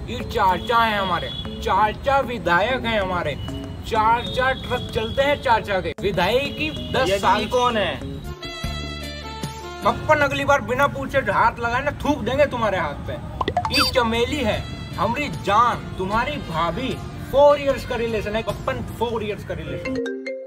ये चाचा है हमारे, चाचा विधायक हैं हमारे, 4 ट्रक चलते हैं चाचा के। विधायक की 10 साल। कौन है? पप्पन अगली बार बिना पूछे हाथ लगाए ना थूक देंगे तुम्हारे हाथ पे। ये चमेली है हमारी जान, तुम्हारी भाभी। 4 इयर्स का रिलेशन है पप्पन, 4 इयर्स का रिलेशन।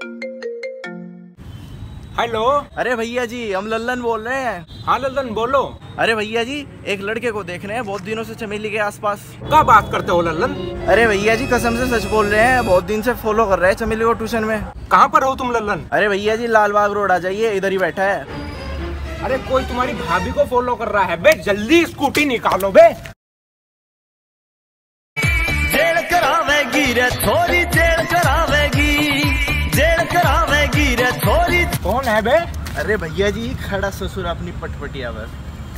हेलो। अरे भैया जी, हम लल्लन बोल रहे हैं। हाँ लल्लन बोलो। अरे भैया जी, एक लड़के को देख रहे हैं बहुत दिनों से चमेली के आसपास। क्या बात करते हो लल्लन? अरे भैया जी, कसम से सच बोल रहे हैं, बहुत दिन से फॉलो कर रहे हैं चमेली को ट्यूशन में। कहाँ पर हो तुम लल्लन? अरे भैया जी, लालबाग रोड आ जाइए, इधर ही बैठा है। अरे कोई तुम्हारी भाभी को फॉलो कर रहा है बे, जल्दी स्कूटी निकालो बे। जेल करावेगी रे थोड़ी, जेल करावेगी, जेल करावेगी रे थोड़ी। कौन है बे? अरे भैया जी, खड़ा ससुर अपनी पटपटिया पर।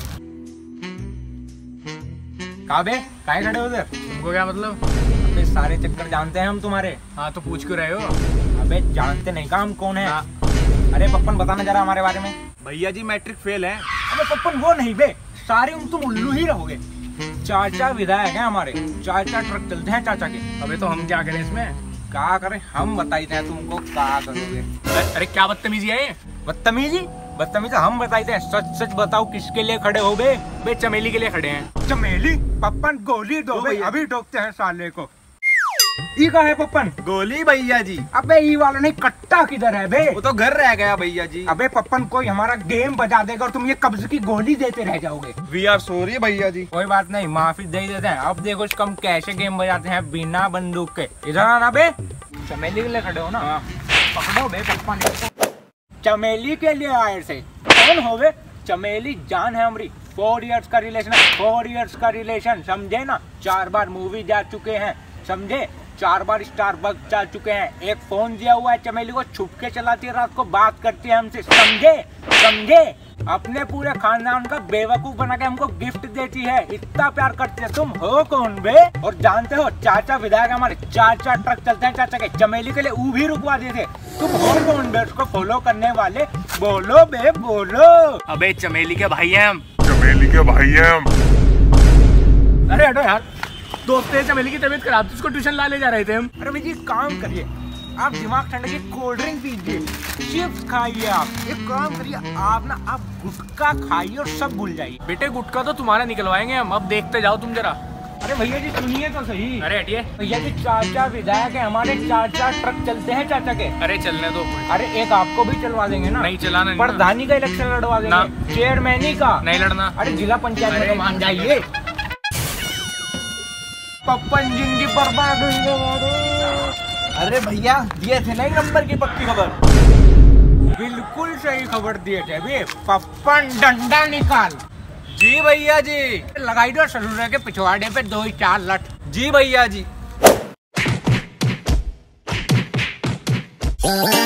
कहाँ बे, काहे खड़े हो उधर? तुमको क्या मतलब? अबे सारे चक्कर जानते हैं हम तुम्हारे। हाँ तो पूछ क्यों रहे हो? अबे जानते नहीं का हम कौन है? अरे पप्पन बताना जरा हमारे बारे में। भैया जी मैट्रिक फेल है। अबे पप्पन वो नहीं बे, सारे तुम उल्लू ही रहोगे। चाचा विधायक हैं हमारे, 4 ट्रक चलते हैं चाचा के। अबे तो हम क्या करें इसमें? क्या करें हम बताते हैं तुमको क्या करोगे। अरे क्या बदतमीजी है ये? बदतमीजी? बदतमीजी हम बताते हैं। सच सच बताओ किसके लिए खड़े हो बे? बे चमेली के लिए खड़े हैं। चमेली? पप्पन गोली दो बे, अभी ठोकते हैं साले को। ई का है पप्पन? गोली भैया जी। अबे ई वाला नहीं, कट्टा किधर है बे? वो तो घर रह गया भैया जी। अबे पप्पन कोई हमारा गेम बजा देगा और तुम ये कब्ज की गोली देते रह जाओगे। वी आर सॉरी भैया जी। कोई बात नहीं, माफी दे देते हैं। अब देखो कम कैसे गेम बजाते हैं बिना बंदूक के। इधर आना बे। चमेली के लिए खड़े हो ना? पकड़ो बे पप्पन। चमेली के लिए आए थे। कौन हो बे? चमेली जान है हमारी। 4 इयर्स का रिलेशन है, 4 इयर्स का रिलेशन, समझे ना? 4 बार मूवी जा चुके हैं, समझे? 4 बार स्टारबक्स जा चुके हैं। एक फोन दिया हुआ है चमेली को, छुप के चलाती है, रात को बात करती है हमसे, समझे? समझे? अपने पूरे खानदान का बेवकूफ बना के हमको गिफ्ट देती है, इतना प्यार करती है। तुम हो कौन बे? और जानते हो चाचा विधायक हमारे, 4 ट्रक चलते हैं चाचा के। चमेली के लिए ऊ भी रुकवा देते। तुम हो कौन बे उसको फॉलो करने वाले? बोलो बे बोलो। अबे चमेली के भाई हैं हम। चमेली के भाई हैं हम। अरे हटो यार, दोस्त है चमेली की तबीयत खराब थी, उसको ट्यूशन ला ले जा रहे थे हम। अरे भैया काम करिए, आप दिमाग ठंडा कीजिए, कोल्ड ड्रिंक पीजिए, चिप्स खाइए। आप एक काम करिए, आप ना आप गुटखा खाइए और सब भूल जाइए। बेटे गुटखा तो तुम्हारा निकलवाएंगे हम, अब देखते जाओ तुम जरा। अरे भैया जी सुनिए तो सही। अरे हटिए। भैया जी चाचा विधायक है हमारे, 4 ट्रक चलते हैं चाचा के। अरे चलने दो। अरे एक आपको भी चलवा देंगे ना? नहीं चलाना नहीं। प्रधानी का इलेक्शन लड़वा देंगे, चेयरमैनी का नहीं लड़ना। अरे जिला पंचायत में तो मान जाइए। पप्पन जिंदगी बर्बाद हुई है। अरे भैया, दिए थे ना एक नंबर की पक्की खबर। बिल्कुल सही खबर दिए थे बे। पप्पन डंडा निकाल। जी भैया जी। लगाई दो ससुर के पिछवाड़े पे 2-4 लठ। जी भैया जी।